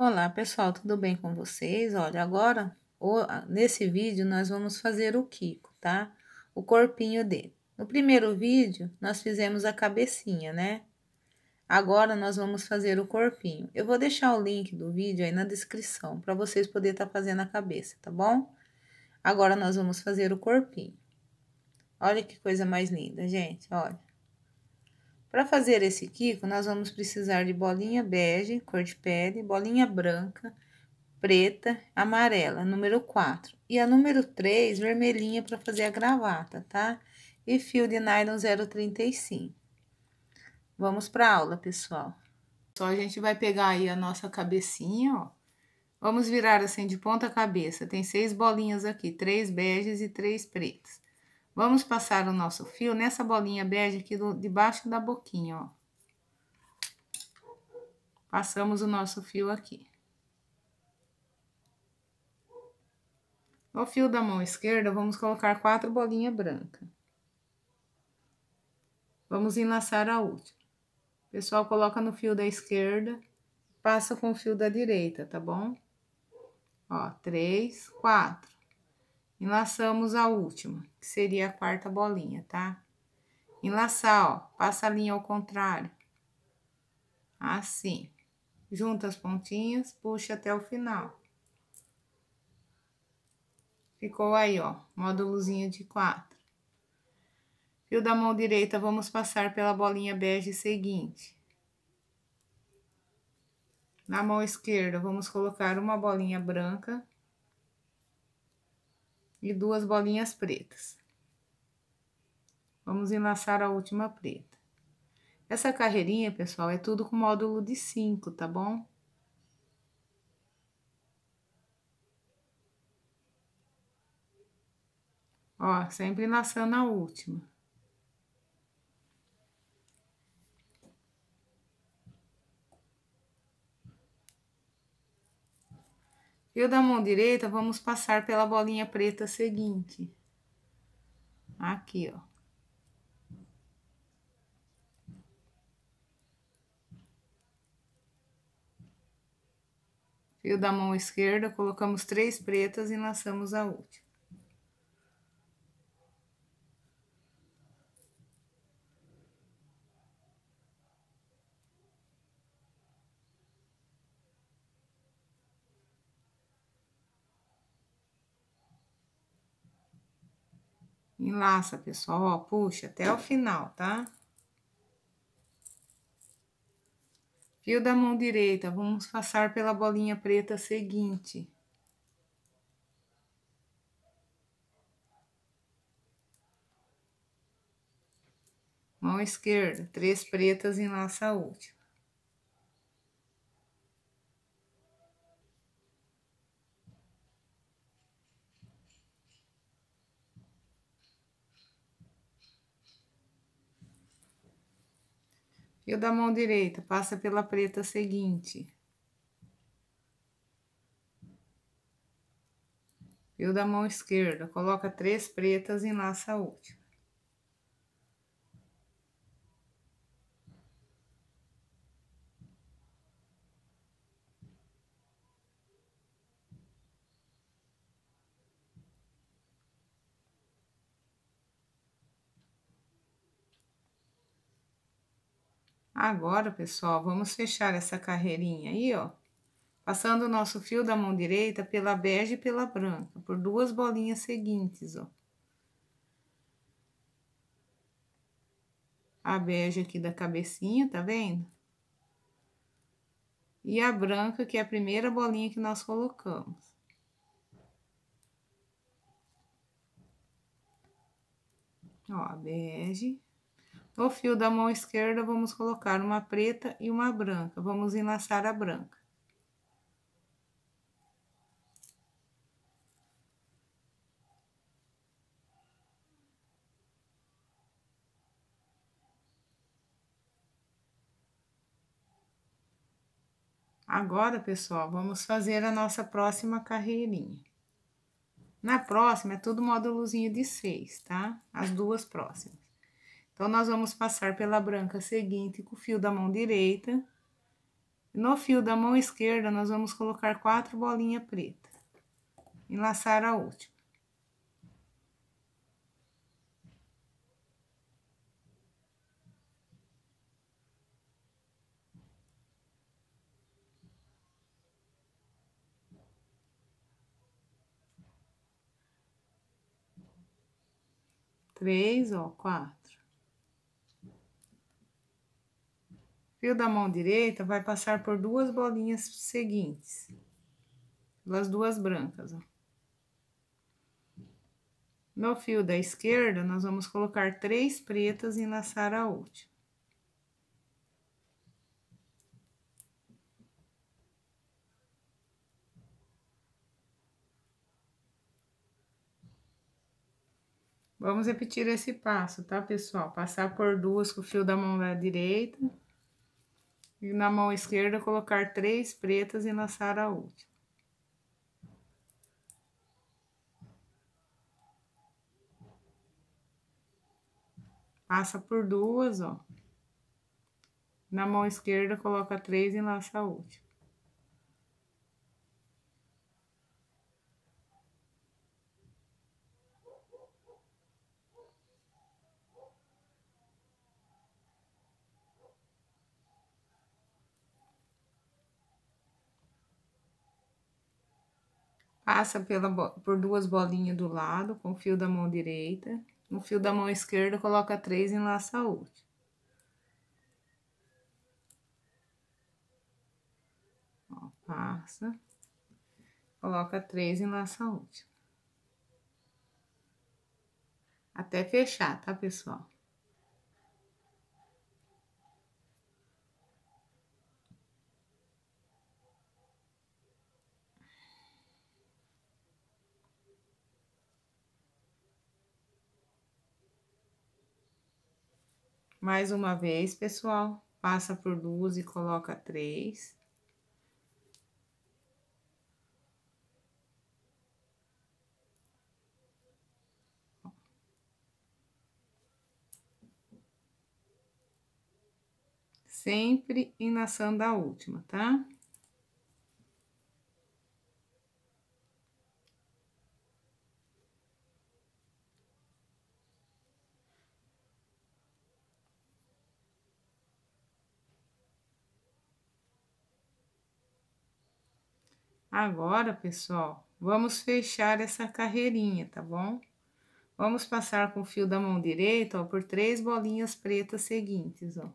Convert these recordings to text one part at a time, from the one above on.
Olá pessoal, tudo bem com vocês? Olha, agora nesse vídeo nós vamos fazer o Kiko, tá? O corpinho dele. No primeiro vídeo nós fizemos a cabecinha, né? Agora nós vamos fazer o corpinho. Eu vou deixar o link do vídeo aí na descrição para vocês poderem estar fazendo a cabeça, tá bom? Agora nós vamos fazer o corpinho. Olha que coisa mais linda, gente, olha. Para fazer esse Kiko, nós vamos precisar de bolinha bege, cor de pele, bolinha branca, preta, amarela, número 4. E a número 3, vermelhinha, para fazer a gravata, tá? E fio de nylon 0,35. Vamos para aula, pessoal. Só a gente vai pegar aí a nossa cabecinha, ó. Vamos virar assim de ponta cabeça. Tem 6 bolinhas aqui, 3 beges e 3 pretas. Vamos passar o nosso fio nessa bolinha bege aqui debaixo da boquinha, ó. Passamos o nosso fio aqui. No fio da mão esquerda, vamos colocar 4 bolinhas brancas. Vamos enlaçar a última. O pessoal coloca no fio da esquerda, passa com o fio da direita, tá bom? Ó, 3, 4. Enlaçamos a última, que seria a quarta bolinha, tá? Enlaçar, ó, passa a linha ao contrário. Assim. Junta as pontinhas, puxa até o final. Ficou aí, ó, módulozinho de 4. Fio da mão direita, vamos passar pela bolinha bege seguinte. Na mão esquerda, vamos colocar uma bolinha branca e 2 bolinhas pretas. Vamos enlaçar a última preta. Essa carreirinha, pessoal, é tudo com módulo de 5, tá bom? Ó, sempre enlaçando a última. Fio da mão direita, vamos passar pela bolinha preta seguinte. Aqui, ó. Fio da mão esquerda, colocamos 3 pretas e enlaçamos a última. Enlaça, pessoal, ó, puxa até o final, tá? Fio da mão direita, vamos passar pela bolinha preta seguinte. Mão esquerda, 3 pretas, enlaça a última. Fio da mão direita, passa pela preta seguinte. Fio da mão esquerda, coloca 3 pretas e enlaça a última. Agora, pessoal, vamos fechar essa carreirinha aí, ó. Passando o nosso fio da mão direita pela bege e pela branca, por 2 bolinhas seguintes, ó. A bege aqui da cabecinha, tá vendo? E a branca, que é a primeira bolinha que nós colocamos. Ó, a bege. No fio da mão esquerda, vamos colocar uma preta e uma branca. Vamos enlaçar a branca. Agora, pessoal, vamos fazer a nossa próxima carreirinha. Na próxima, é tudo módulozinho de 6, tá? As 2 próximas. Então, nós vamos passar pela branca seguinte com o fio da mão direita. No fio da mão esquerda, nós vamos colocar 4 bolinhas pretas. Enlaçar a última. Três, ó, 4. Fio da mão direita vai passar por 2 bolinhas seguintes. Pelas 2 brancas, ó. No fio da esquerda, nós vamos colocar 3 pretas e enlaçar a última. Vamos repetir esse passo, tá, pessoal? Passar por 2 com o fio da mão da direita. E na mão esquerda, colocar 3 pretas e enlaçar a última. Passa por 2, ó. Na mão esquerda, coloca 3 e enlaça a última. Passa por 2 bolinhas do lado, com o fio da mão direita. No fio da mão esquerda, coloca 3 e enlaça a última. Ó, passa. Coloca 3 e enlaça a última. Até fechar, tá, pessoal? Mais uma vez, pessoal, passa por 2 e coloca 3. Sempre enlaçando a última, tá? Agora, pessoal, vamos fechar essa carreirinha, tá bom? Vamos passar com o fio da mão direita, ó, por 3 bolinhas pretas seguintes, ó.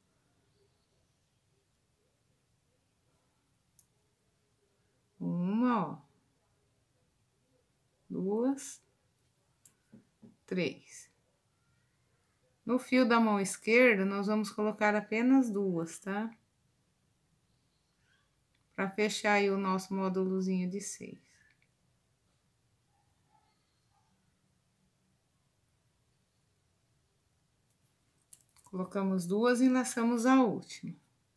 Uma, ó. 2, 3. No fio da mão esquerda, nós vamos colocar apenas 2, tá? Pra fechar aí o nosso módulozinho de 6. Colocamos 2 e enlaçamos a última.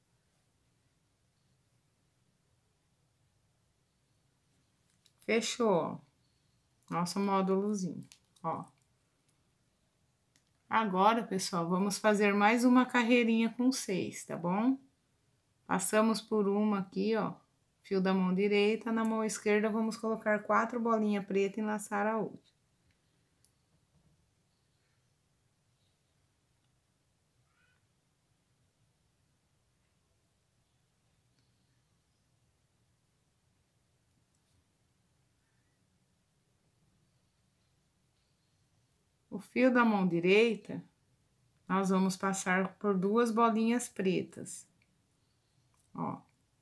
Fechou, ó, nosso módulozinho, ó. Agora, pessoal, vamos fazer mais uma carreirinha com 6, tá bom? Passamos por uma aqui, ó, fio da mão direita, na mão esquerda vamos colocar 4 bolinhas pretas e enlaçar a última. O fio da mão direita, nós vamos passar por 2 bolinhas pretas, ó.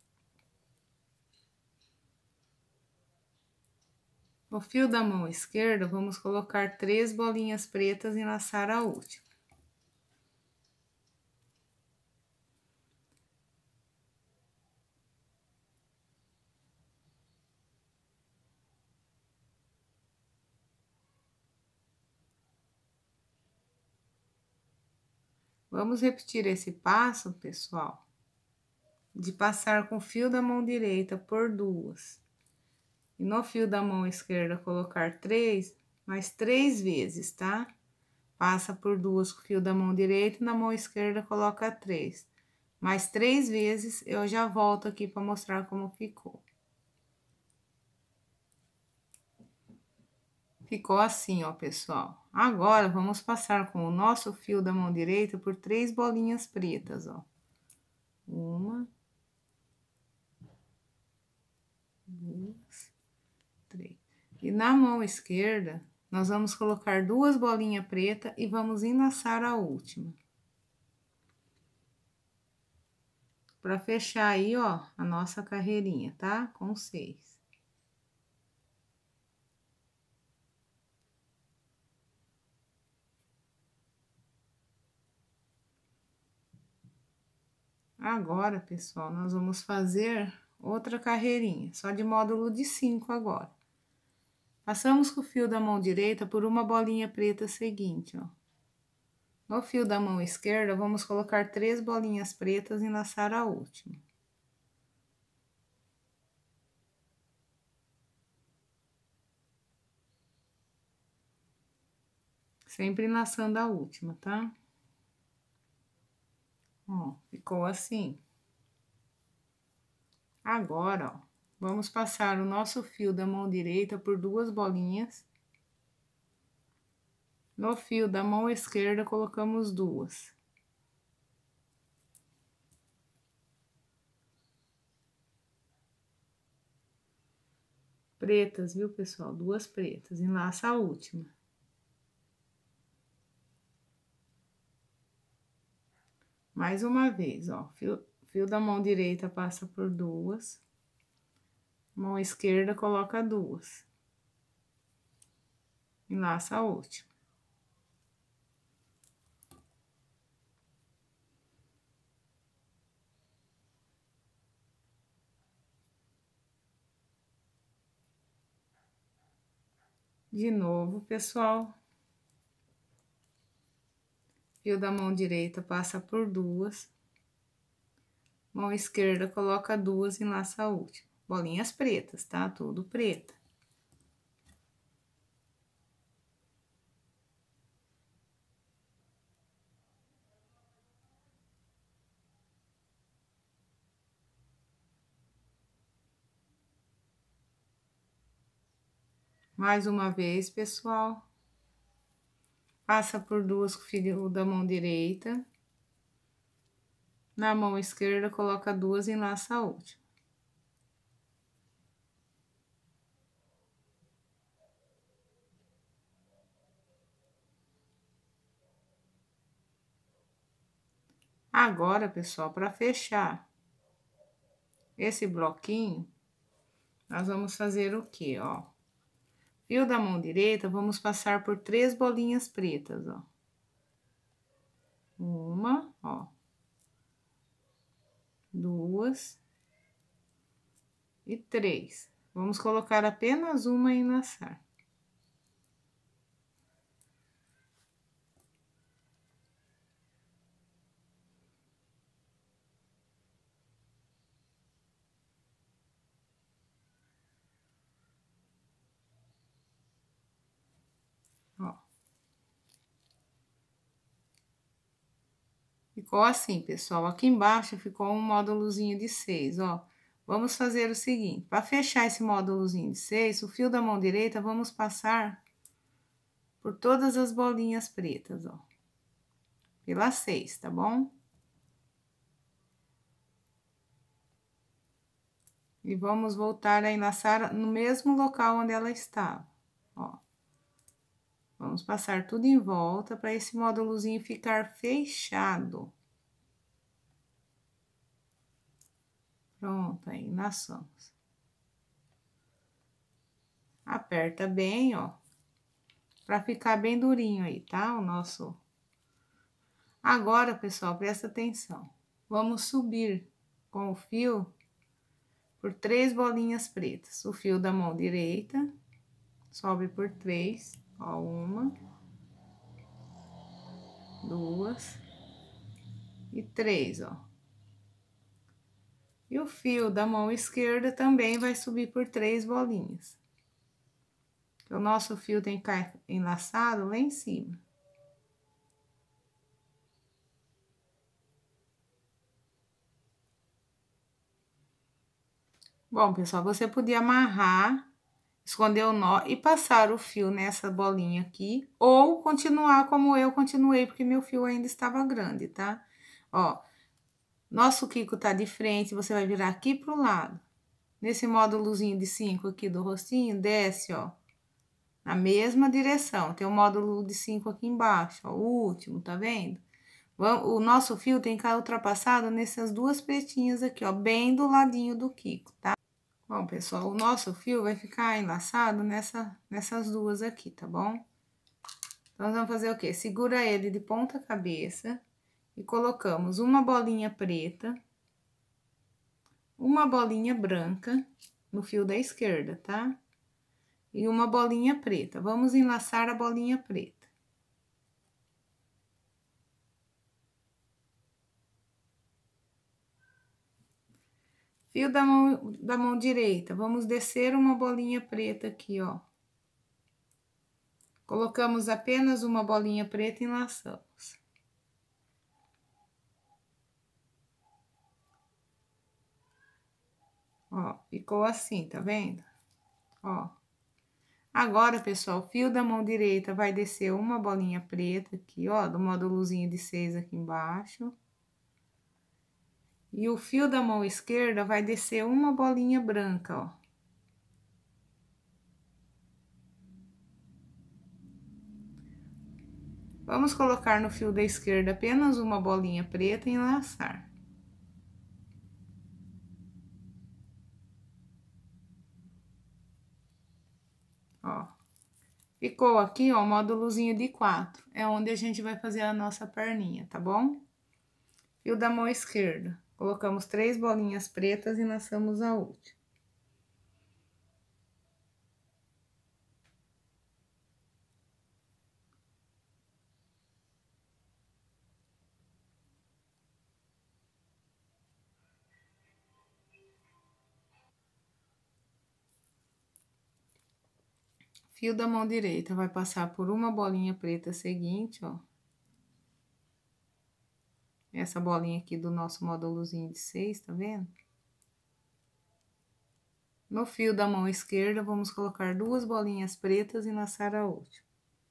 No fio da mão esquerda, vamos colocar 3 bolinhas pretas e enlaçar a última. Vamos repetir esse passo, pessoal, de passar com o fio da mão direita por 2. E no fio da mão esquerda, colocar 3, mais 3 vezes, tá? Passa por 2 com o fio da mão direita e na mão esquerda coloca 3. Mais 3 vezes, eu já volto aqui para mostrar como ficou. Ficou assim, ó, pessoal. Agora, vamos passar com o nosso fio da mão direita por 3 bolinhas pretas, ó. 1, 2, 3. E na mão esquerda, nós vamos colocar 2 bolinhas pretas e vamos enlaçar a última. Para fechar aí, ó, a nossa carreirinha, tá? Com 6. Agora, pessoal, nós vamos fazer outra carreirinha, só de módulo de 5 agora. Passamos com o fio da mão direita por uma bolinha preta seguinte, ó. No fio da mão esquerda, vamos colocar 3 bolinhas pretas e enlaçar a última. Sempre enlaçando a última, tá? Ó, ficou assim. Agora, ó, vamos passar o nosso fio da mão direita por 2 bolinhas. No fio da mão esquerda, colocamos 2. Pretas, viu, pessoal? 2 pretas. Enlaça a última. Mais uma vez, ó. Fio da mão direita passa por 2. Mão esquerda coloca 2. Enlaça a última. De novo, pessoal. Fio da mão direita passa por 2. Mão esquerda coloca 2 e enlaça a última. Bolinhas pretas, tá? Tudo preta. Mais uma vez, pessoal. Passa por 2 com o fio da mão direita. Na mão esquerda, coloca 2 e enlaça a última. Agora, pessoal, para fechar esse bloquinho, nós vamos fazer o quê, ó? Fio da mão direita, vamos passar por 3 bolinhas pretas, ó. 1, ó. 2 e 3. Vamos colocar apenas uma e enlaçar. Ó. Ficou assim, pessoal. Aqui embaixo ficou um módulozinho de 6, ó. Vamos fazer o seguinte, para fechar esse módulozinho de 6, o fio da mão direita, vamos passar por todas as bolinhas pretas, ó. Pelas 6, tá bom? E vamos voltar a enlaçar no mesmo local onde ela estava, ó. Vamos passar tudo em volta para esse módulozinho ficar fechado. Pronto, aí, enlaçamos. Aperta bem, ó, para ficar bem durinho aí, tá? O nosso... Agora, pessoal, presta atenção. Vamos subir com o fio por 3 bolinhas pretas. O fio da mão direita, sobe por 3, ó, 1, 2 e 3, ó. E o fio da mão esquerda também vai subir por 3 bolinhas. O nosso fio tem que ficar enlaçado lá em cima. Bom, pessoal, você podia amarrar, esconder o nó e passar o fio nessa bolinha aqui, ou continuar como eu continuei, porque meu fio ainda estava grande, tá? Ó, nosso quico tá de frente, você vai virar aqui pro lado. Nesse módulozinho de 5 aqui do rostinho, desce, ó, na mesma direção. Tem o módulo de 5 aqui embaixo, ó, o último, tá vendo? O nosso fio tem que estar ultrapassado nessas duas pretinhas aqui, ó, bem do ladinho do quico, tá? Bom, pessoal, o nosso fio vai ficar enlaçado nessas duas aqui, tá bom? Então, nós vamos fazer o quê? Segura ele de ponta cabeça e colocamos uma bolinha preta, uma bolinha branca no fio da esquerda, tá? E uma bolinha preta. Vamos enlaçar a bolinha preta. Fio da mão direita, vamos descer uma bolinha preta aqui, ó. Colocamos apenas uma bolinha preta e enlaçamos. Ó, ficou assim, tá vendo? Ó. Agora, pessoal, o fio da mão direita vai descer uma bolinha preta aqui, ó, do módulozinho de 6 aqui embaixo. E o fio da mão esquerda vai descer uma bolinha branca, ó. Vamos colocar no fio da esquerda apenas uma bolinha preta e enlaçar. Ó. Ficou aqui, ó, o módulozinho de 4. É onde a gente vai fazer a nossa perninha, tá bom? Fio da mão esquerda. Colocamos 3 bolinhas pretas e laçamos a última. Fio da mão direita vai passar por uma bolinha preta seguinte, ó. Essa bolinha aqui do nosso módulozinho de 6, tá vendo? No fio da mão esquerda, vamos colocar 2 bolinhas pretas e laçar a última.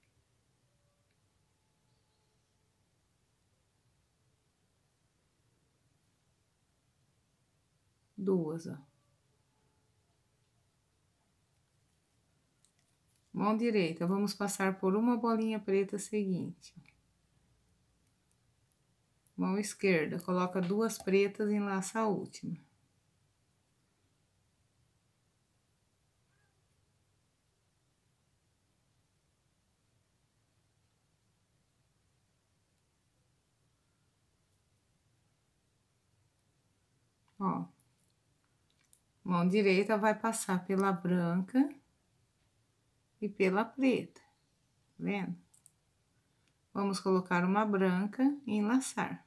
Duas, ó. Mão direita, vamos passar por uma bolinha preta seguinte. Mão esquerda, coloca 2 pretas e enlaça a última. Ó. Mão direita vai passar pela branca e pela preta, tá vendo? Vamos colocar uma branca e enlaçar.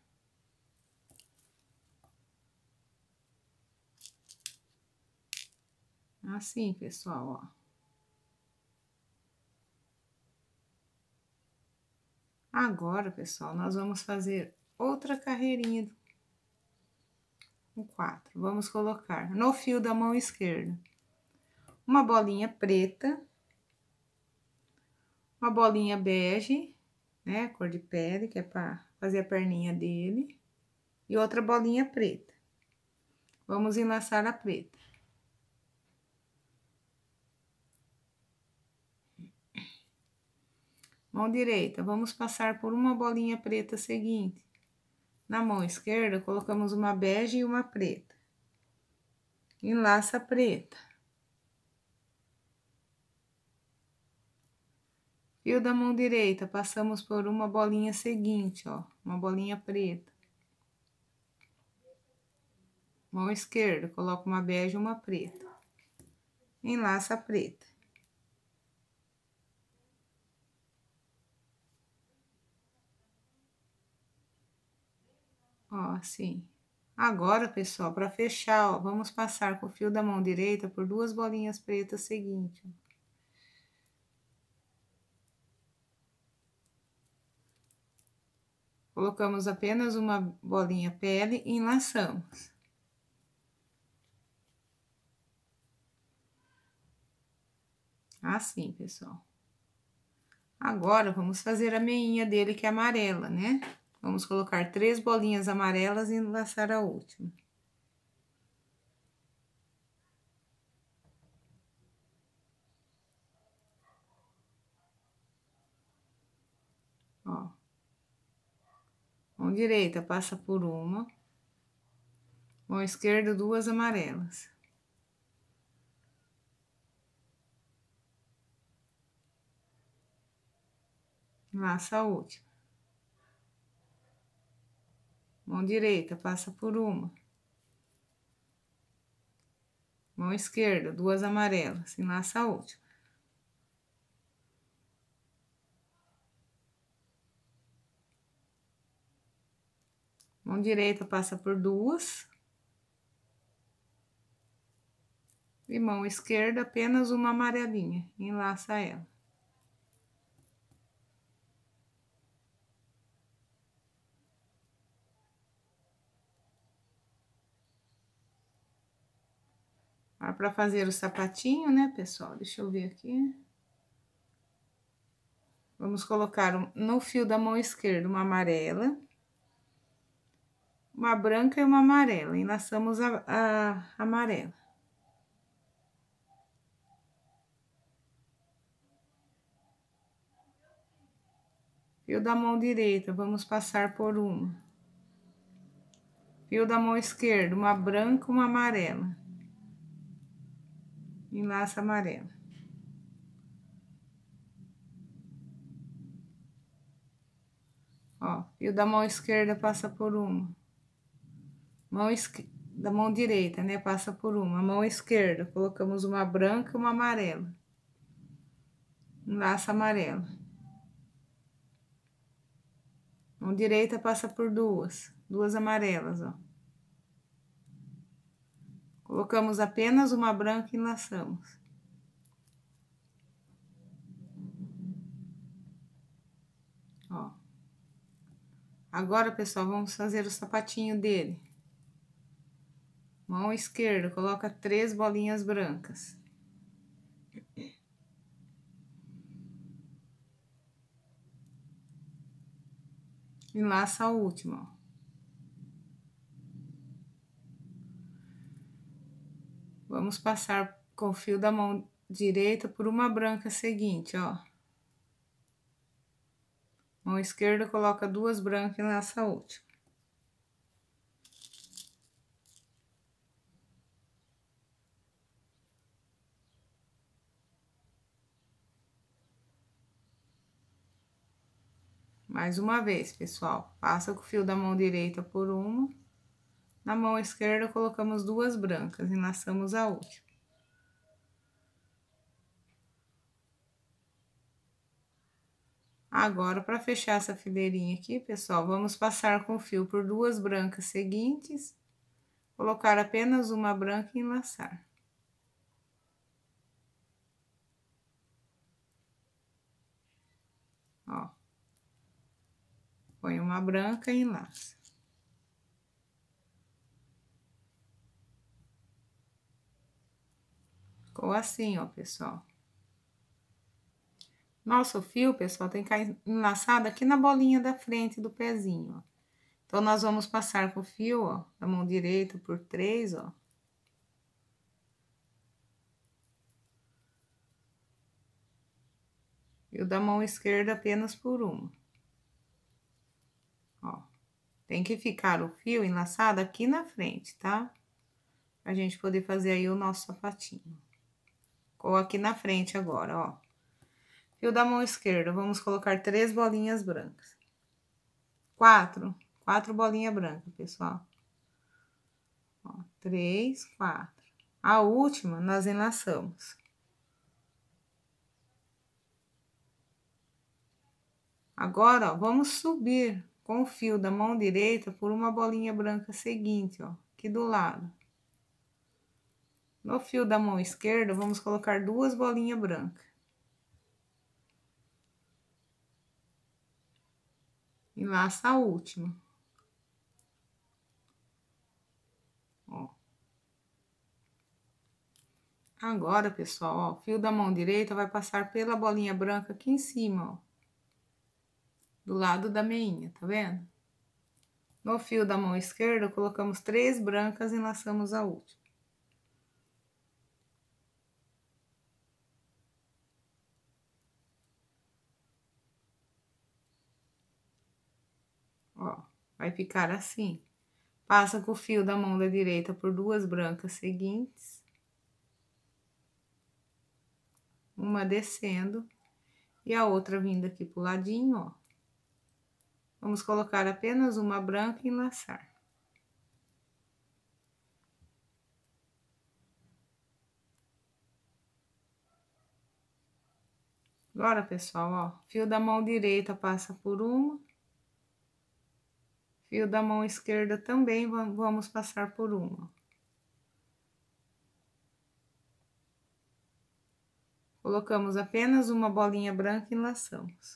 Assim, pessoal, ó. Agora, pessoal, nós vamos fazer outra carreirinha com 4. Vamos colocar no fio da mão esquerda uma bolinha preta, uma bolinha bege, né, cor de pele, que é para fazer a perninha dele, e outra bolinha preta. Vamos enlaçar a preta. Mão direita, vamos passar por uma bolinha preta seguinte. Na mão esquerda, colocamos uma bege e uma preta. Enlaça a preta. Fio da mão direita, passamos por uma bolinha seguinte, ó, uma bolinha preta. Mão esquerda, coloca uma bege e uma preta. Enlaça a preta. Ó, assim. Agora, pessoal, para fechar, ó, vamos passar com o fio da mão direita por 2 bolinhas pretas seguintes, ó. Colocamos apenas uma bolinha pele e enlaçamos. Assim, pessoal. Agora, vamos fazer a meinha dele, que é amarela, né? Vamos colocar 3 bolinhas amarelas e enlaçar a última. Ó. Mão direita passa por uma. Mão esquerda, 2 amarelas. Laça a última. Mão direita passa por uma. Mão esquerda, 2 amarelas. Enlaça a última. Mão direita passa por 2. E mão esquerda, apenas uma amarelinha. Enlaça ela. Para fazer o sapatinho, né, pessoal? Deixa eu ver aqui. Vamos colocar no fio da mão esquerda uma amarela, uma branca e uma amarela. Enlaçamos a amarela. Fio da mão direita, vamos passar por uma. Fio da mão esquerda, uma branca, uma amarela. Enlaça amarela. Ó, fio da mão esquerda passa por uma. Da mão direita, né? Passa por uma. Mão esquerda, colocamos uma branca e uma amarela. Enlaça amarela. Mão direita passa por 2 amarelas, ó. Colocamos apenas uma branca e enlaçamos. Ó. Agora, pessoal, vamos fazer o sapatinho dele. Mão esquerda, coloca 3 bolinhas brancas. Enlaça a última, ó. Vamos passar com o fio da mão direita por uma branca seguinte, ó. Mão esquerda, coloca 2 brancas e enlaça a última. Mais uma vez, pessoal. Passa com o fio da mão direita por uma. Na mão esquerda, colocamos 2 brancas, enlaçamos a última. Agora, para fechar essa fileirinha aqui, pessoal, vamos passar com o fio por 2 brancas seguintes, colocar apenas uma branca e enlaçar. Ó. Põe uma branca e enlaça. Ficou assim, ó, pessoal. Nosso fio, pessoal, tem que ficar enlaçado aqui na bolinha da frente do pezinho, ó. Então, nós vamos passar com o fio, ó, da mão direita por 3, ó. E o da mão esquerda apenas por uma. Ó. Tem que ficar o fio enlaçado aqui na frente, tá? Pra gente poder fazer aí o nosso sapatinho. Ficou aqui na frente agora, ó. Fio da mão esquerda, vamos colocar 3 bolinhas brancas. 4 bolinhas brancas, pessoal. Ó, 3, 4. A última, nós enlaçamos. Agora, ó, vamos subir com o fio da mão direita por uma bolinha branca seguinte, ó, aqui do lado. No fio da mão esquerda, vamos colocar 2 bolinhas brancas. Enlaça a última. Ó. Agora, pessoal, ó, o fio da mão direita vai passar pela bolinha branca aqui em cima, ó. Do lado da meinha, tá vendo? No fio da mão esquerda, colocamos 3 brancas e laçamos a última. Ó, vai ficar assim. Passa com o fio da mão da direita por 2 brancas seguintes. Uma descendo e a outra vindo aqui pro ladinho, ó. Vamos colocar apenas uma branca e enlaçar. Agora, pessoal, ó, fio da mão direita passa por uma. Fio da mão esquerda também vamos passar por uma. Colocamos apenas uma bolinha branca e laçamos.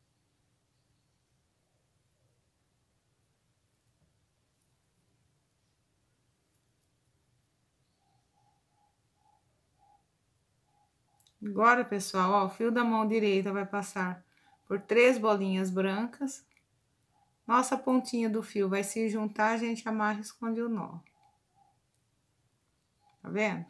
Agora, pessoal, ó, o fio da mão direita vai passar por 3 bolinhas brancas. Nossa pontinha do fio vai se juntar, a gente amarra e esconde o nó. Tá vendo?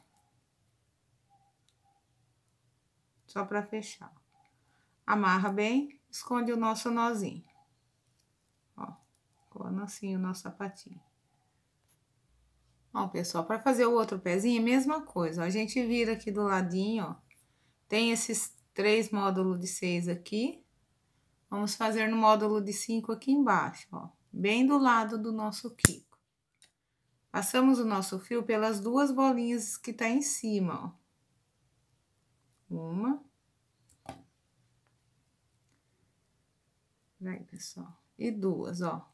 Só pra fechar. Amarra bem, esconde o nosso nozinho. Ó, ficou assim o nosso sapatinho. Ó, pessoal, para fazer o outro pezinho, mesma coisa. Ó, a gente vira aqui do ladinho, ó. Tem esses 3 módulos de 6 aqui. Vamos fazer no módulo de 5 aqui embaixo, ó. Bem do lado do nosso quico. Passamos o nosso fio pelas 2 bolinhas que tá em cima, ó. Uma. Vai, pessoal. E 2, ó.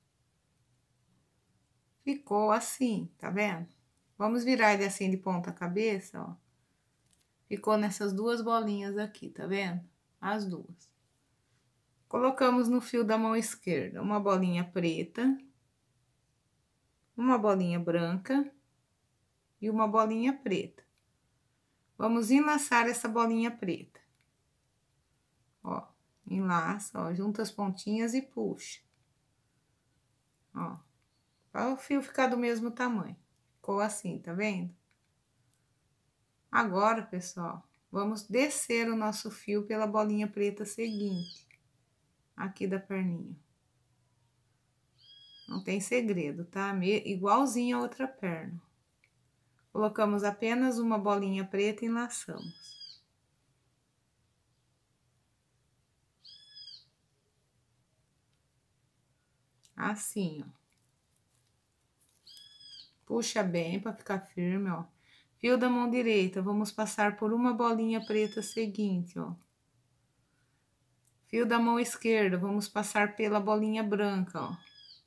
Ficou assim, tá vendo? Vamos virar ele assim de ponta cabeça, ó. Ficou nessas 2 bolinhas aqui, tá vendo? As 2. Colocamos no fio da mão esquerda uma bolinha preta, uma bolinha branca e uma bolinha preta. Vamos enlaçar essa bolinha preta. Ó, enlaça, ó, junta as pontinhas e puxa. Ó, para o fio ficar do mesmo tamanho. Ficou assim, tá vendo? Agora, pessoal, vamos descer o nosso fio pela bolinha preta seguinte, aqui da perninha. Não tem segredo, tá? Igualzinho a outra perna. Colocamos apenas uma bolinha preta e enlaçamos. Assim, ó. Puxa bem para ficar firme, ó. Fio da mão direita, vamos passar por uma bolinha preta seguinte, ó. Fio da mão esquerda, vamos passar pela bolinha branca, ó.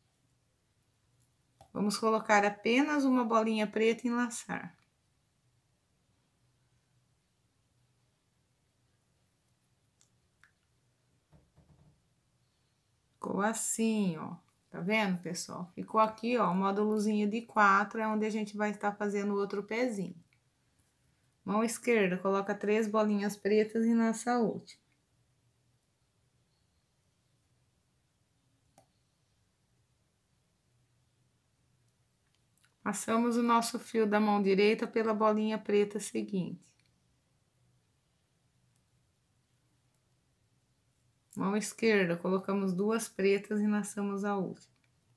Vamos colocar apenas uma bolinha preta e enlaçar. Ficou assim, ó. Tá vendo, pessoal? Ficou aqui, ó, o módulozinho de 4, é onde a gente vai estar fazendo o outro pezinho. Mão esquerda, coloca 3 bolinhas pretas e enlaça a última. Passamos o nosso fio da mão direita pela bolinha preta seguinte. Mão esquerda, colocamos 2 pretas e enlaçamos a última.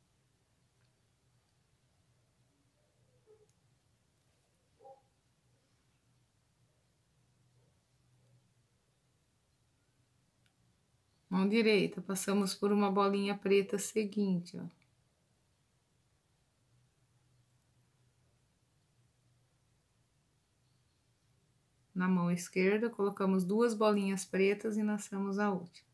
Mão direita, passamos por uma bolinha preta seguinte, ó. Na mão esquerda, colocamos 2 bolinhas pretas e enlaçamos a última.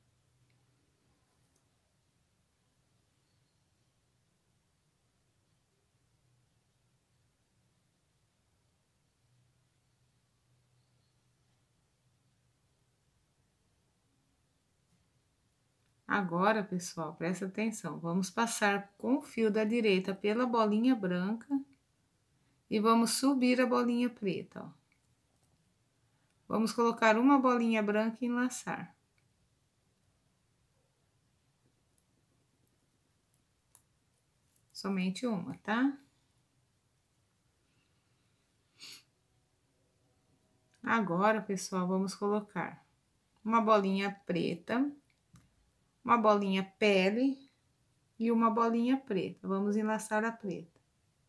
Agora, pessoal, presta atenção. Vamos passar com o fio da direita pela bolinha branca e vamos subir a bolinha preta, ó. Vamos colocar uma bolinha branca e enlaçar. Somente uma, tá? Agora, pessoal, vamos colocar uma bolinha preta, uma bolinha pele e uma bolinha preta. Vamos enlaçar a preta.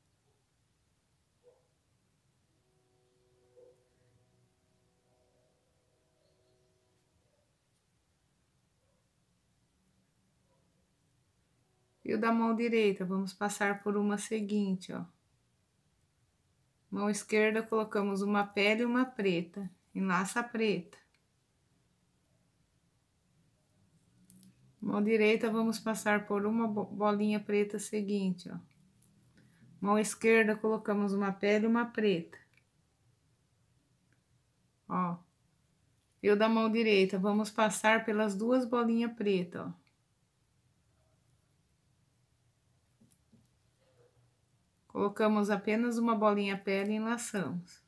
Fio da mão direita, vamos passar por uma seguinte, ó. Mão esquerda, colocamos uma pele e uma preta. Enlaça a preta. Mão direita, vamos passar por uma bolinha preta seguinte, ó. Mão esquerda, colocamos uma pele e uma preta. Ó. Fio da mão direita, vamos passar pelas duas bolinhas pretas, ó. Colocamos apenas uma bolinha pele e enlaçamos.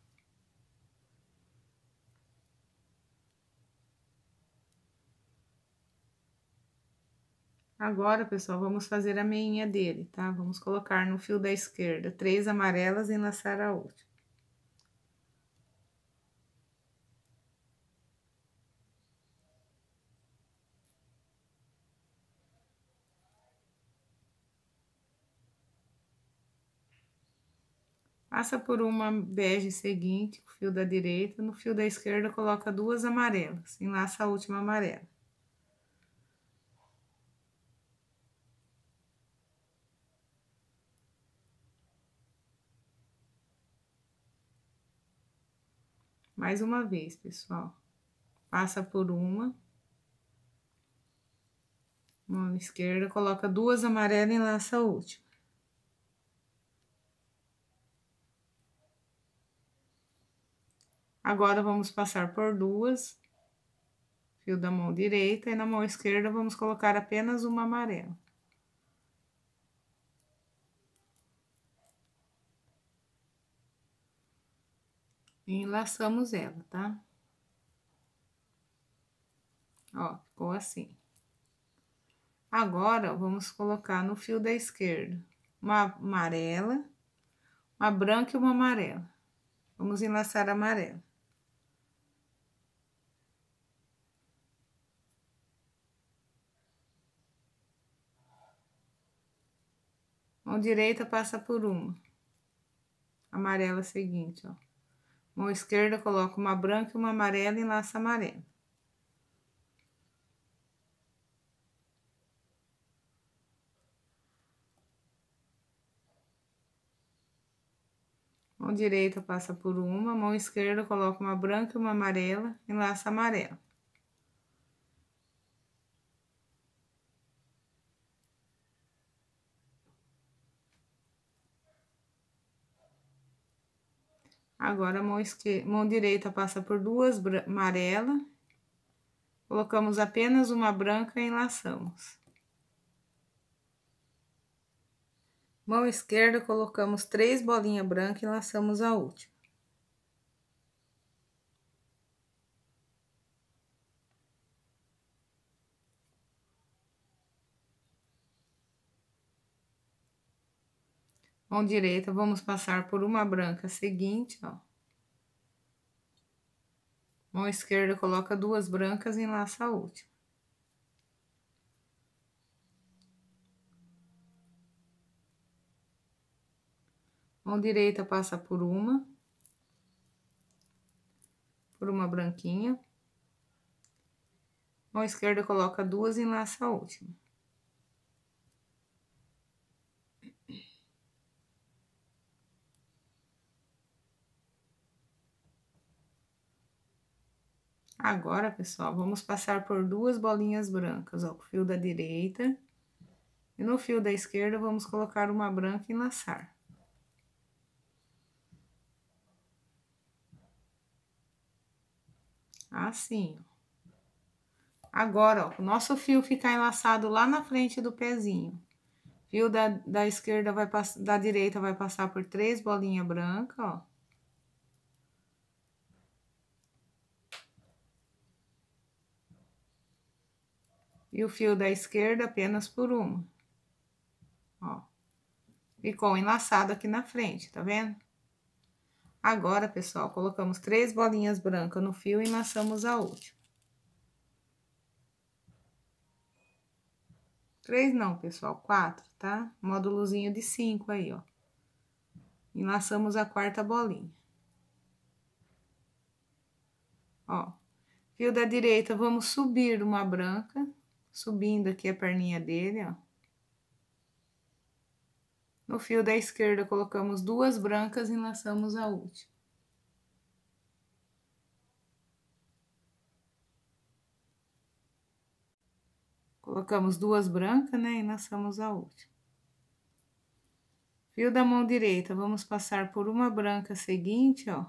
Agora, pessoal, vamos fazer a meinha dele, tá? Vamos colocar no fio da esquerda 3 amarelas e enlaçar a última. Passa por uma bege seguinte, o fio da direita, no fio da esquerda coloca 2 amarelas, enlaça a última amarela. Mais uma vez, pessoal. Passa por uma. Mão esquerda, coloca 2 amarelas e enlaça a última. Agora, vamos passar por 2. Fio da mão direita e na mão esquerda vamos colocar apenas uma amarela. E enlaçamos ela, tá? Ó, ficou assim. Agora, vamos colocar no fio da esquerda uma amarela, uma branca e uma amarela. Vamos enlaçar a amarela. Mão direita passa por uma. Amarela seguinte, ó. Mão esquerda coloca uma branca e uma amarela e enlaça a amarela. Mão direita passa por uma, mão esquerda coloca uma branca e uma amarela, enlaça a amarela. Agora, mão direita passa por 2 amarelas, colocamos apenas uma branca e enlaçamos. Mão esquerda, colocamos 3 bolinhas brancas e enlaçamos a última. Mão direita, vamos passar por uma branca seguinte, ó. Mão esquerda, coloca 2 brancas e enlaça a última. Mão direita passa por uma branquinha. Mão esquerda coloca 2 e enlaça a última. Agora, pessoal, vamos passar por 2 bolinhas brancas, ó, o fio da direita. E no fio da esquerda, vamos colocar uma branca e enlaçar. Assim, ó. Agora, ó, o nosso fio ficar enlaçado lá na frente do pezinho. Fio da esquerda da direita vai passar por 3 bolinhas brancas, ó. E o fio da esquerda apenas por uma. Ó, ficou enlaçado aqui na frente, tá vendo? Agora, pessoal, colocamos 3 bolinhas brancas no fio e enlaçamos a última. 3 não, pessoal, 4, tá? Módulozinho de 5 aí, ó. Enlaçamos a quarta bolinha. Ó, fio da direita, vamos subir uma branca, subindo aqui a perninha dele, ó. No fio da esquerda, colocamos 2 brancas e enlaçamos a última. Colocamos 2 brancas, né, e enlaçamos a última. Fio da mão direita, vamos passar por uma branca seguinte, ó.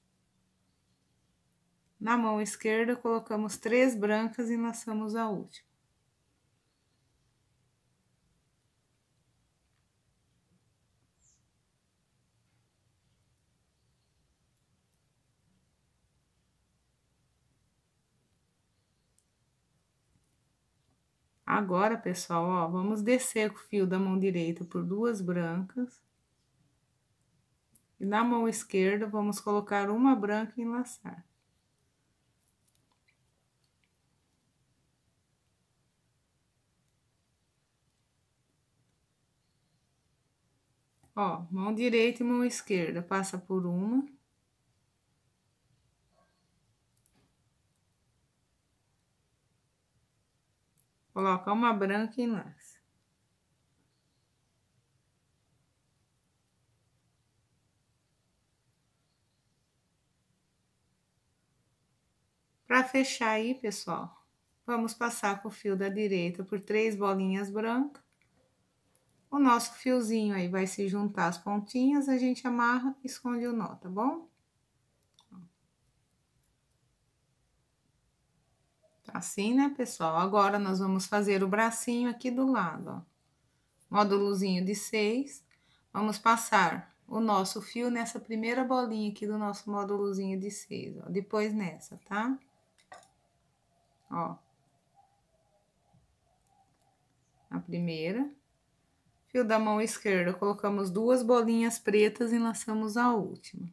Na mão esquerda, colocamos 3 brancas e enlaçamos a última. Agora, pessoal, ó, vamos descer com o fio da mão direita por 2 brancas. E na mão esquerda, vamos colocar uma branca e enlaçar. Ó, mão direita e mão esquerda, passa por uma. Coloca uma branca e enlaça. Para fechar aí, pessoal, vamos passar com o fio da direita por 3 bolinhas brancas. O nosso fiozinho aí vai se juntar as pontinhas, a gente amarra e esconde o nó, tá bom? Assim, né, pessoal? Agora, nós vamos fazer o bracinho aqui do lado, ó. Módulozinho de 6. Vamos passar o nosso fio nessa primeira bolinha aqui do nosso módulozinho de 6, ó. Depois nessa, tá? Ó. A primeira. Fio da mão esquerda, colocamos 2 bolinhas pretas e enlaçamos a última.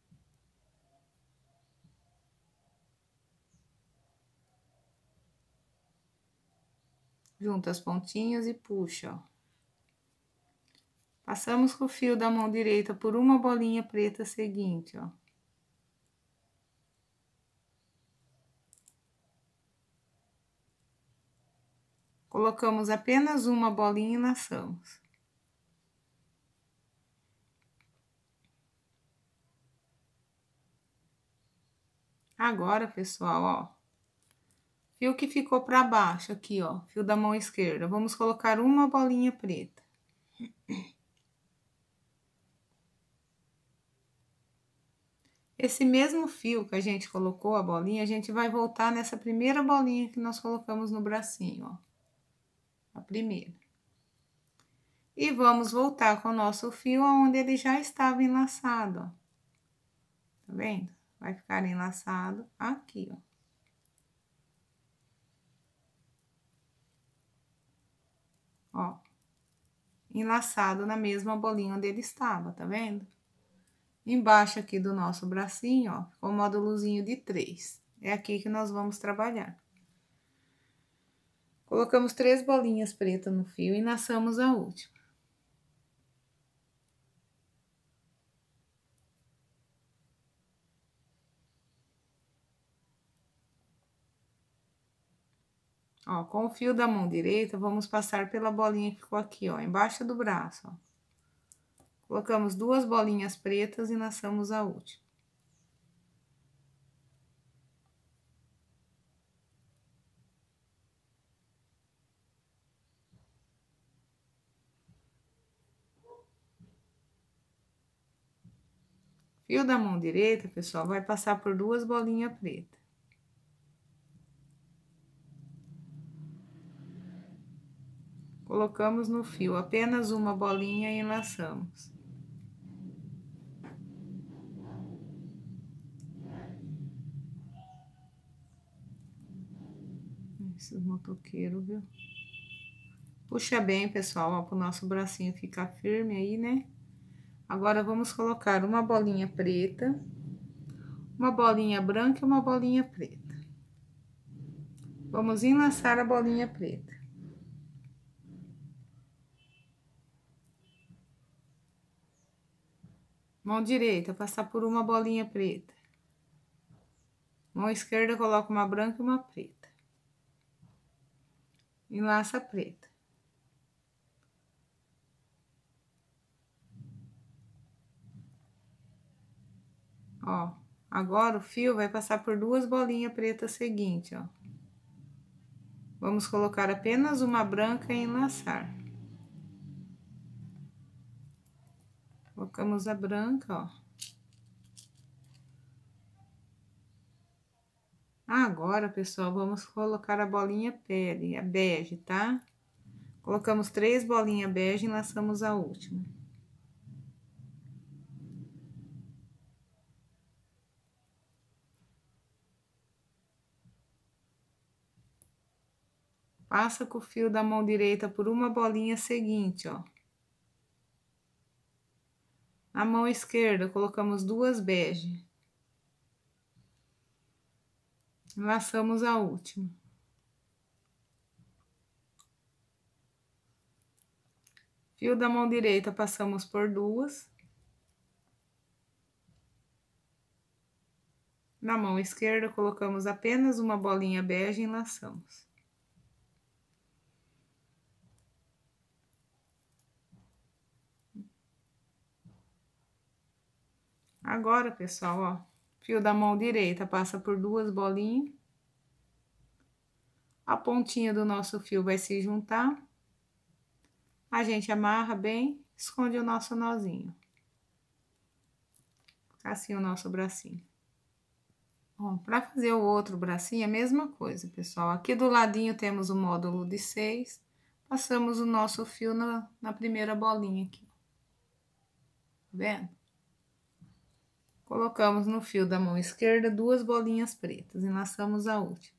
Junta as pontinhas e puxa, ó. Passamos com o fio da mão direita por uma bolinha preta seguinte, ó. Colocamos apenas uma bolinha e enlaçamos. Agora, pessoal, ó, fio que ficou para baixo aqui, ó, fio da mão esquerda, vamos colocar uma bolinha preta. Esse mesmo fio que a gente colocou a bolinha, a gente vai voltar nessa primeira bolinha que nós colocamos no bracinho, ó. A primeira. E vamos voltar com o nosso fio aonde ele já estava enlaçado, ó. Tá vendo? Vai ficar enlaçado aqui, ó. Ó. Enlaçado na mesma bolinha onde ele estava, tá vendo? Embaixo aqui do nosso bracinho, ó, ficou o módulozinho de 3. É aqui que nós vamos trabalhar. Colocamos 3 bolinhas pretas no fio e enlaçamos a última. Ó, com o fio da mão direita, vamos passar pela bolinha que ficou aqui, ó, embaixo do braço, ó. Colocamos 2 bolinhas pretas e enlaçamos a última. Fio da mão direita, pessoal, vai passar por 2 bolinhas pretas. Colocamos no fio apenas uma bolinha e enlaçamos. Esses motoqueiros, viu? Puxa bem, pessoal, ó, para o nosso bracinho ficar firme aí, né? Agora, vamos colocar uma bolinha preta, uma bolinha branca e uma bolinha preta. Vamos enlaçar a bolinha preta. Mão direita, passar por uma bolinha preta. Mão esquerda, coloca uma branca e uma preta. Enlaça a preta. Ó, agora o fio vai passar por duas bolinhas pretas seguintes, ó. Vamos colocar apenas uma branca e enlaçar. Colocamos a branca, ó. Agora, pessoal, vamos colocar a bolinha pele, a bege, tá? Colocamos 3 bolinhas bege e enlaçamos a última. Passa com o fio da mão direita por uma bolinha seguinte, ó. Na mão esquerda, colocamos 2 bege. Enlaçamos a última. Fio da mão direita, passamos por 2. Na mão esquerda, colocamos apenas uma bolinha bege e enlaçamos. Agora, pessoal, ó, fio da mão direita passa por 2 bolinhas. A pontinha do nosso fio vai se juntar. A gente amarra bem, esconde o nosso nozinho. Assim o nosso bracinho. Ó, pra fazer o outro bracinho, a mesma coisa, pessoal. Aqui do ladinho temos o módulo de 6. Passamos o nosso fio na primeira bolinha aqui. Tá vendo? Colocamos no fio da mão esquerda 2 bolinhas pretas, enlaçamos a última.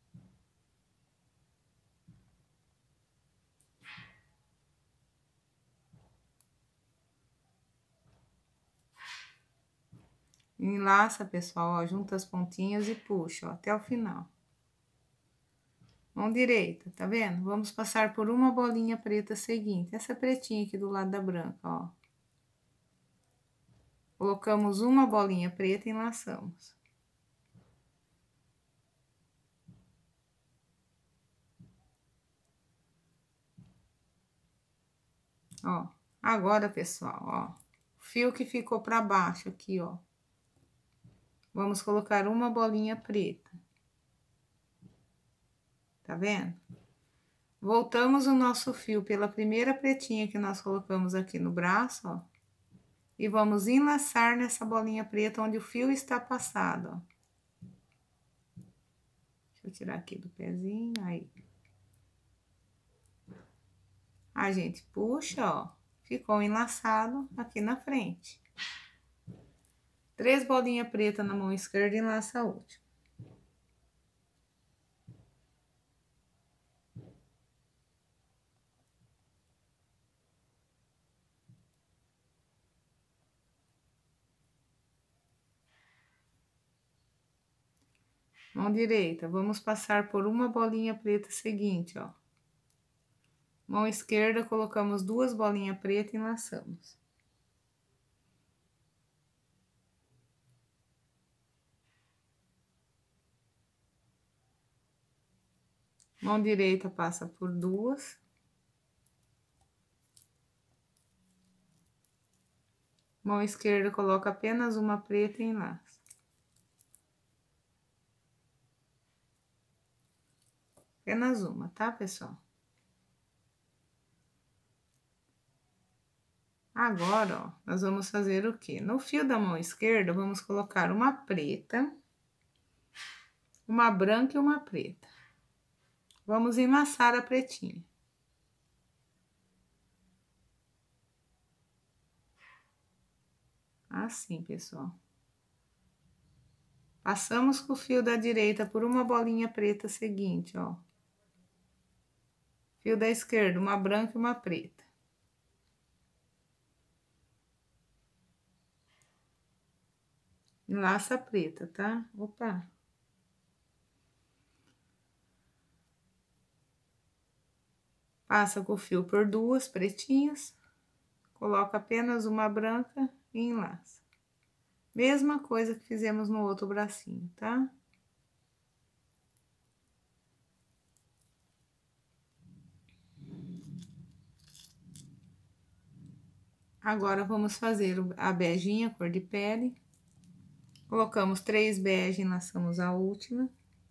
Enlaça, pessoal, ó, junta as pontinhas e puxa, ó, até o final. Mão direita, tá vendo? Vamos passar por uma bolinha preta seguinte, essa pretinha aqui do lado da branca, ó. Colocamos uma bolinha preta e enlaçamos. Ó, agora, pessoal, ó, o fio que ficou pra baixo aqui, ó. Vamos colocar uma bolinha preta. Tá vendo? Voltamos o nosso fio pela primeira pretinha que nós colocamos aqui no braço, ó. E vamos enlaçar nessa bolinha preta onde o fio está passado, ó. Deixa eu tirar aqui do pezinho, aí. A gente puxa, ó, ficou enlaçado aqui na frente. 3 bolinhas pretas na mão esquerda e enlaça a última. Mão direita, vamos passar por uma bolinha preta seguinte, ó. Mão esquerda, colocamos 2 bolinhas pretas e enlaçamos. Mão direita passa por 2. Mão esquerda coloca apenas uma preta e enlaça. Apenas uma, tá, pessoal? Agora, ó, nós vamos fazer o quê? No fio da mão esquerda, vamos colocar uma preta, uma branca e uma preta. Vamos enlaçar a pretinha. Assim, pessoal. Passamos com o fio da direita por uma bolinha preta seguinte, ó. Fio da esquerda, uma branca e uma preta. Laça preta, tá? Opa! Passa com o fio por duas pretinhas, coloca apenas uma branca e enlaça. Mesma coisa que fizemos no outro bracinho, tá? Agora, vamos fazer a beginha, cor de pele. Colocamos 3 bege, enlaçamos a última.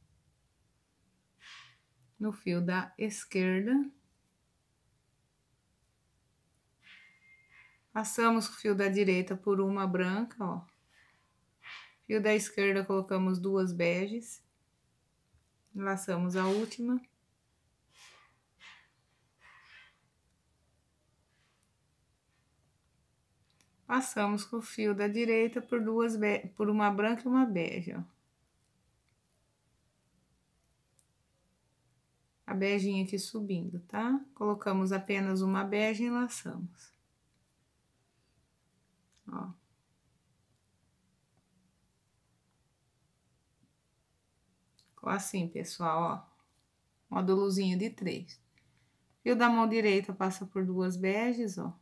No fio da esquerda. Passamos o fio da direita por uma branca, ó. Fio da esquerda, colocamos 2 beges. Enlaçamos a última. Passamos com o fio da direita por uma branca e uma bege, ó. A beginha aqui subindo, tá? Colocamos apenas uma bege e enlaçamos. Ó. Ficou assim, pessoal, ó. Módulozinho de 3. Fio da mão direita passa por 2 beges, ó.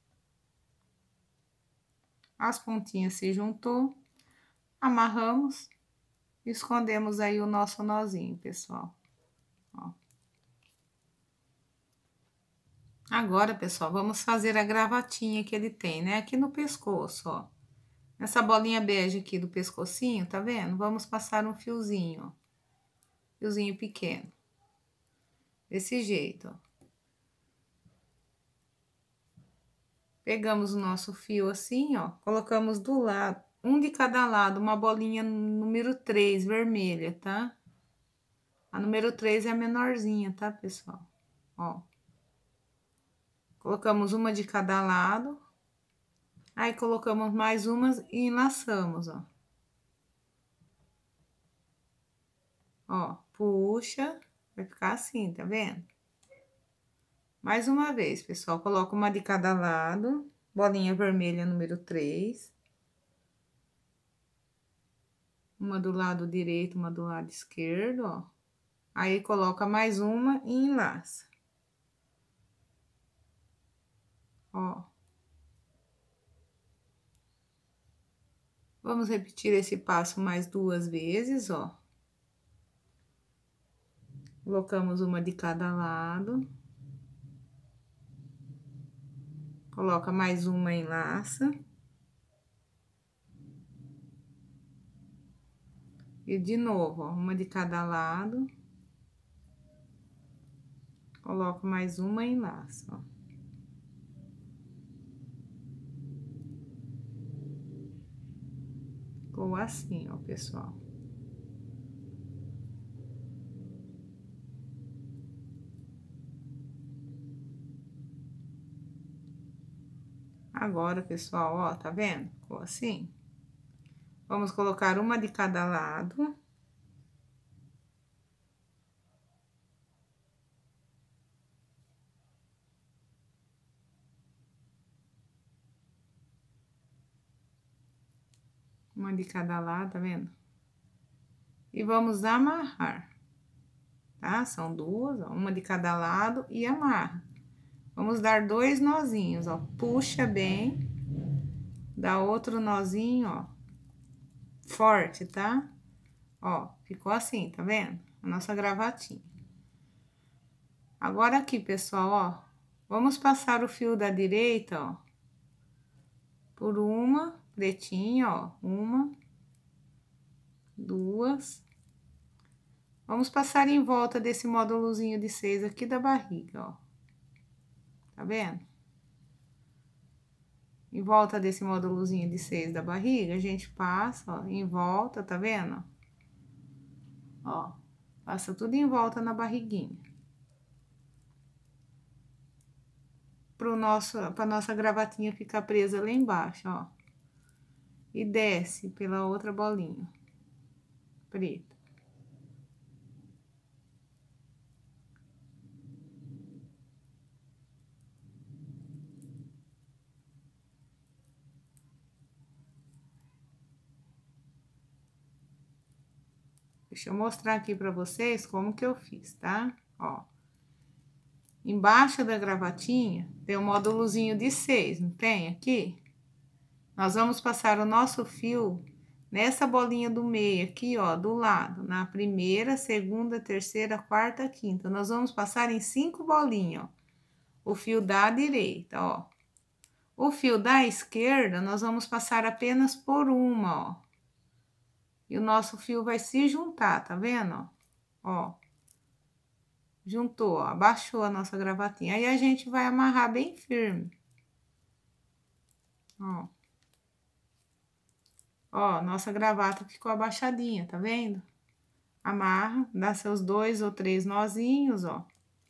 As pontinhas se juntou, amarramos, escondemos aí o nosso nozinho, pessoal, ó. Agora, pessoal, vamos fazer a gravatinha que ele tem, né? Aqui no pescoço, ó. Nessa bolinha bege aqui do pescocinho, tá vendo? Vamos passar um fiozinho, ó. Fiozinho pequeno. Desse jeito, ó. Pegamos o nosso fio assim, ó. Colocamos do lado, um de cada lado, uma bolinha número 3, vermelha, tá? A número 3 é a menorzinha, tá, pessoal? Ó. Colocamos uma de cada lado. Aí, colocamos mais umas e enlaçamos, ó. Ó, puxa, vai ficar assim, tá vendo? Mais uma vez, pessoal, coloca uma de cada lado, bolinha vermelha número 3. Uma do lado direito, uma do lado esquerdo, ó. Aí, coloca mais uma e enlaça. Ó. Vamos repetir esse passo mais 2 vezes, ó. Colocamos uma de cada lado. Coloca mais uma e enlaça. E de novo, ó, uma de cada lado. Coloco mais uma e enlaço, ó. Ficou assim, ó, pessoal. Agora, pessoal, ó, tá vendo? Ficou assim. Vamos colocar uma de cada lado. Uma de cada lado, tá vendo? E vamos amarrar, tá? São 2, ó, uma de cada lado e amarra. Vamos dar 2 nozinhos, ó. Puxa bem, dá outro nozinho, ó. Forte, tá? Ó, ficou assim, tá vendo? A nossa gravatinha. Agora aqui, pessoal, ó, vamos passar o fio da direita, ó, por uma pretinha, ó, uma, 2. Vamos passar em volta desse módulozinho de 6 aqui da barriga, ó. Tá vendo? Em volta desse módulozinho de 6 da barriga, a gente passa, ó, em volta, tá vendo? Ó, passa tudo em volta na barriguinha. Pra nossa gravatinha ficar presa lá embaixo, ó. E desce pela outra bolinha preta. Deixa eu mostrar aqui pra vocês como que eu fiz, tá? Ó. Embaixo da gravatinha tem um módulozinho de 6, não tem aqui? Nós vamos passar o nosso fio nessa bolinha do meio aqui, ó, do lado, na primeira, segunda, terceira, quarta, quinta. Nós vamos passar em 5 bolinhas, ó. O fio da direita, ó. O fio da esquerda, nós vamos passar apenas por uma, ó. E o nosso fio vai se juntar, tá vendo, ó? Juntou, ó, abaixou a nossa gravatinha. Aí a gente vai amarrar bem firme. Ó. Ó, nossa gravata ficou abaixadinha, tá vendo? Amarra, dá seus 2 ou 3 nozinhos, ó.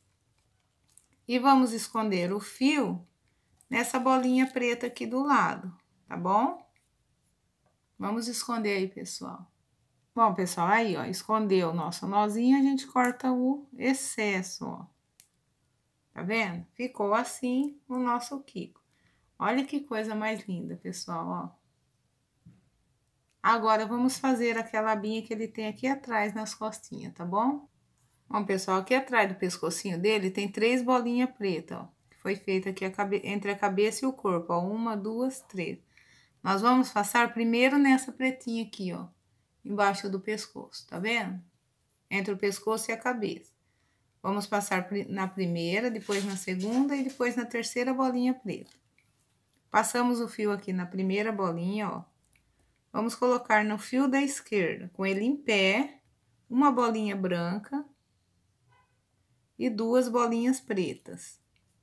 E vamos esconder o fio nessa bolinha preta aqui do lado, tá bom? Vamos esconder aí, pessoal. Bom, pessoal, aí, ó, escondeu o nosso nozinho, a gente corta o excesso, ó. Tá vendo? Ficou assim o nosso quico. Olha que coisa mais linda, pessoal, ó. Agora, vamos fazer aquela abinha que ele tem aqui atrás nas costinhas, tá bom? Bom, pessoal, aqui atrás do pescocinho dele tem 3 bolinhas pretas, ó. Que foi feita aqui entre a cabeça e o corpo, ó. 1, 2, 3. Nós vamos passar primeiro nessa pretinha aqui, ó. Embaixo do pescoço, tá vendo? Entre o pescoço e a cabeça. Vamos passar na primeira, depois na segunda e depois na terceira bolinha preta. Passamos o fio aqui na primeira bolinha, ó. Vamos colocar no fio da esquerda, com ele em pé, uma bolinha branca e 2 bolinhas pretas.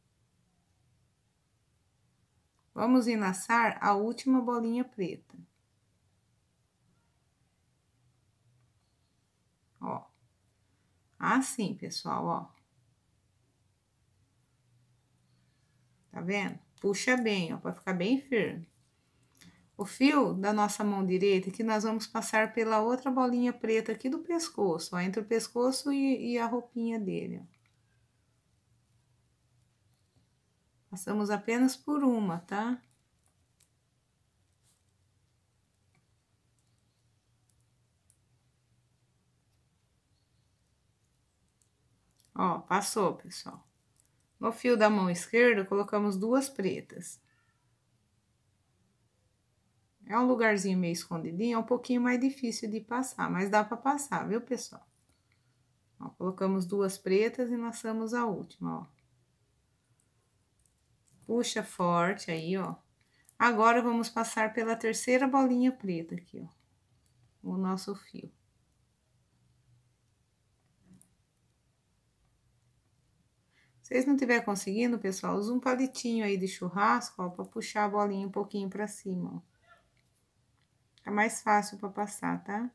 Vamos enlaçar a última bolinha preta. Ó. Assim, pessoal, ó. Tá vendo? Puxa bem, ó, pra ficar bem firme. O fio da nossa mão direita, que nós vamos passar pela outra bolinha preta aqui do pescoço, ó, entre o pescoço e a roupinha dele, ó. Passamos apenas por uma, tá? Ó, passou, pessoal. No fio da mão esquerda, colocamos 2 pretas. É um lugarzinho meio escondidinho, é um pouquinho mais difícil de passar, mas dá pra passar, viu, pessoal? Ó, colocamos 2 pretas e laçamos a última, ó. Puxa forte aí, ó. Agora, vamos passar pela terceira bolinha preta aqui, ó. O nosso fio. Se vocês não estiverem conseguindo, pessoal, usa um palitinho aí de churrasco, ó, pra puxar a bolinha um pouquinho pra cima, ó. Fica mais fácil pra passar, tá?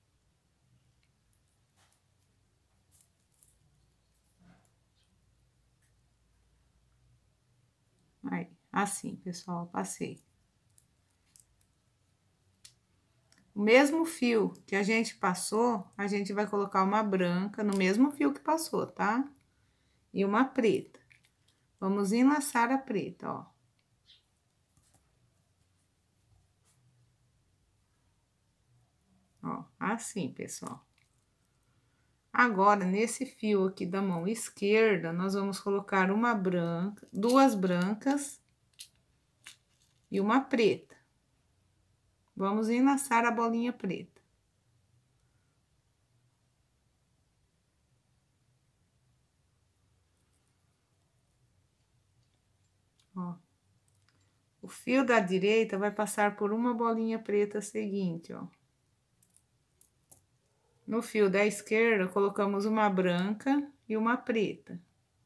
Aí, assim, pessoal, passei. O mesmo fio que a gente passou, a gente vai colocar uma branca no mesmo fio que passou, tá? E uma preta. Vamos enlaçar a preta, ó. Ó, assim, pessoal. Agora, nesse fio aqui da mão esquerda, nós vamos colocar uma branca, 2 brancas e uma preta. Vamos enlaçar a bolinha preta. Ó. O fio da direita vai passar por uma bolinha preta seguinte, ó. No fio da esquerda, colocamos uma branca e uma preta.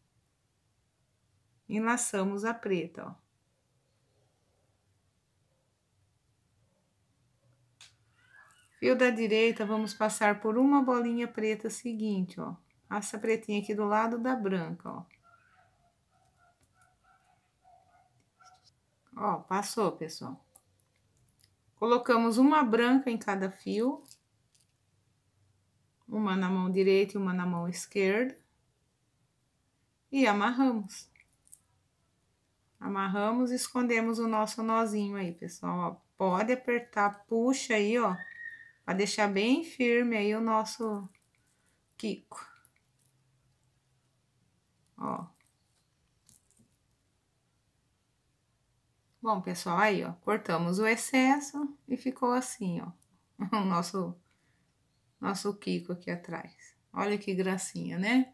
Enlaçamos a preta, ó. Fio da direita, vamos passar por uma bolinha preta seguinte, ó. Essa pretinha aqui do lado da branca, ó. Ó, passou, pessoal. Colocamos uma branca em cada fio. Uma na mão direita e uma na mão esquerda. E amarramos. Amarramos e escondemos o nosso nozinho aí, pessoal, ó. Pode apertar, puxa aí, ó, Para deixar bem firme aí o nosso quico. Ó. Bom, pessoal, aí, ó, cortamos o excesso e ficou assim, ó, o nosso quico aqui atrás. Olha que gracinha, né?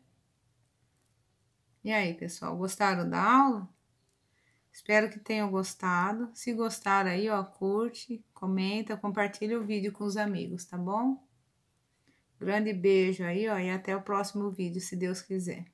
E aí, pessoal, gostaram da aula? Espero que tenham gostado. Se gostaram aí, ó, curte, comenta, compartilha o vídeo com os amigos, tá bom? Grande beijo aí, ó, e até o próximo vídeo, se Deus quiser.